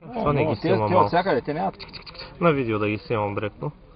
Защо не ги снимам Те от всякъде, те нямат. на видео да ги снимам директно.